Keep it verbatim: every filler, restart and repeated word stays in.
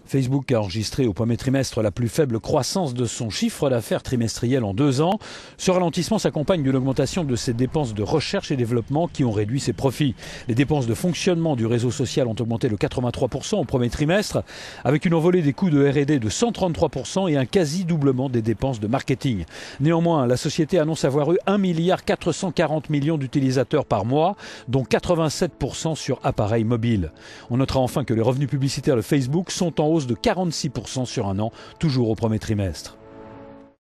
Facebook a enregistré au premier trimestre la plus faible croissance de son chiffre d'affaires trimestriel en deux ans. Ce ralentissement s'accompagne d'une augmentation de ses dépenses de recherche et développement qui ont réduit ses profits. Les dépenses de fonctionnement du réseau social ont augmenté de quatre-vingt-trois pour cent au premier trimestre, avec une envolée des coûts de R et D de cent trente-trois pour cent et un quasi-doublement des dépenses de marketing. Néanmoins, la société annonce avoir eu un milliard quatre cent quarante millions d'utilisateurs par mois, dont quatre-vingt-sept pour cent sur appareils mobiles. On notera enfin que les revenus publicitaires de Facebook sont en hausse de quarante-six pour cent sur un an, toujours au premier trimestre.